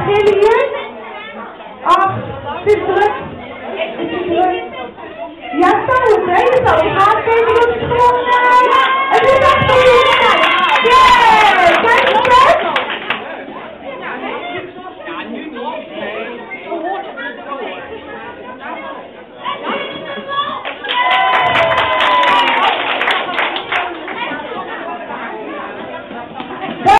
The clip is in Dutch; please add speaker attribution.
Speaker 1: beginnen hier. Ach, het is druk. Het is druk. Ja, zou het, hè? Je zou het gaan kijken dat het gewoon...